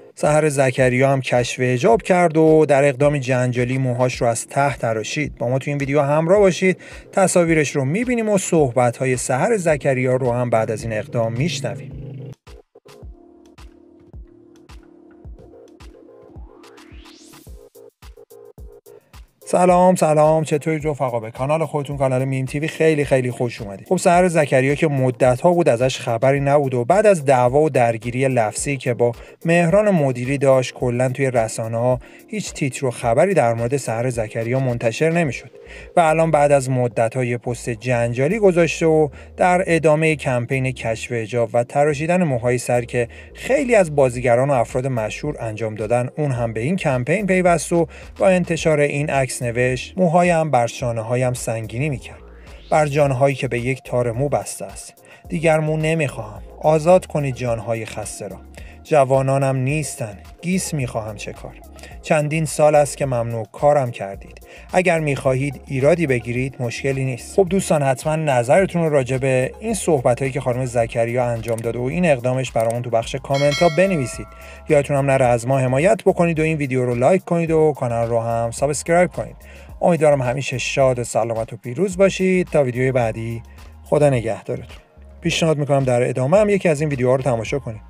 سحر زکریا هم کشف حجاب کرد و در اقدامی جنجالی موهاش رو از ته تراشید. با ما تو این ویدیو همراه باشید، تصاویرش رو میبینیم و صحبت‌های سحر زکریا رو هم بعد از این اقدام میشنویم. سلام چطورید رفقا؟ به کانال خودتون، کانال میم تیوی خیلی خوش اومدید. خب سحر زکریا که مدت‌ها بود ازش خبری نبود و بعد از دعوا و درگیری لفظی که با مهران مدیری داشت، کلا توی رسانه‌ها هیچ تیتر و خبری در مورد سحر زکریا منتشر نمیشد و الان بعد از مدت‌ها یه پست جنجالی گذاشته و در ادامه کمپین کشف حجاب و تراشیدن موهای سر که خیلی از بازیگران و افراد مشهور انجام دادن، اون هم به این کمپین پیوست و با انتشار این عکس نوشت: موهایم بر شانه‌هایم سنگینی میکرد، بر جانهایی که به یک تار مو بسته است. دیگر مو نمیخواهم، آزاد کنید جانهای خسته را. جوانانم نیستن، گیس میخواهم چه کار. چندین سال است که ممنوع کارم کردید. اگر میخواهید ایرادی بگیرید مشکلی نیست. خب دوستان، حتما نظرتون رو راجع به این صحبتایی که خانم زکریا انجام داده و این اقدامش برامون تو بخش کامنت ها بنویسید. یادتون هم نره از ما حمایت بکنید و این ویدیو رو لایک کنید و کانال رو هم سابسکرایب کنید. امیدوارم همیشه شاد و سلامت و پیروز باشید. تا ویدیوی بعدی، خدا نگهدارتون. پیشنهاد میکنم در ادامه هم یکی از این ویدیوها رو تماشا کنید.